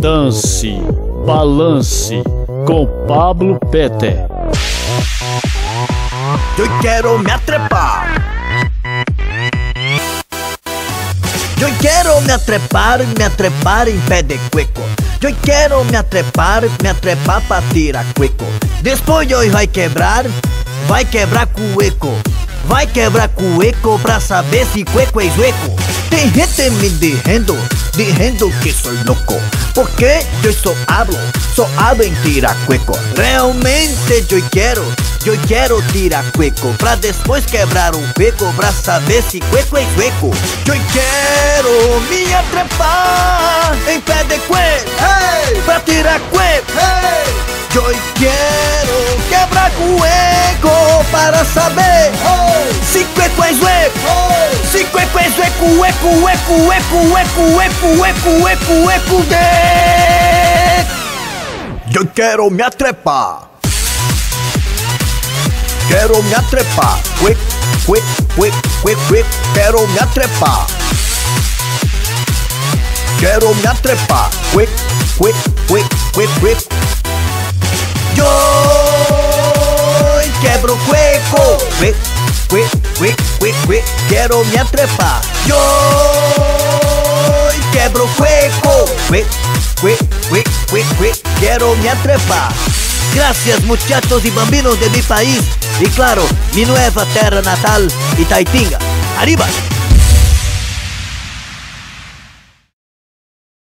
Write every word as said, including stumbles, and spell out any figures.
Dance, balance com Pablo Peter. Eu quero me atrepar. Eu quero me atrepar, me atrepar em pé de cueco. Eu quero me atrepar, me atrepar pra tirar cueco. Depois eu vai quebrar, vai quebrar cueco. Vai quebrar cueco pra saber se cueco é zueco. Tem gente me dizendo, dizendo que sou louco, porque eu só hablo, só hablo em tirar cueco. Realmente eu quero, eu quero tirar cueco, pra depois quebrar um cueco, pra saber se cueco é zueco. Eu quero me atrepar em pé de cueco, hey, pra tirar cueco, hey. Eu quero quebrar cueco para saber, oh, se cueco é zueco, oh, se cueco é zueco, eco, eco, eco, eco, eco, eco, eco, eco de... Eu quero me atrepar. Quero me atrepar. Cueco, cueco, cueco, cueco, cueco. Quero me atrepar. Quero me atrepar. Cueco, cueco, cueco, cueco, cueco. Yo quebro cueco, cueco, cueco, cueco, cueco, cueco. Quero me atrepar. Yo quebro cueco, cueco, cueco, cueco, cueco, cueco. Quero me atrepar. Gracias muchachos y bambinos de mi país. Y claro, mi nueva terra natal, Itaitinga. Arriba.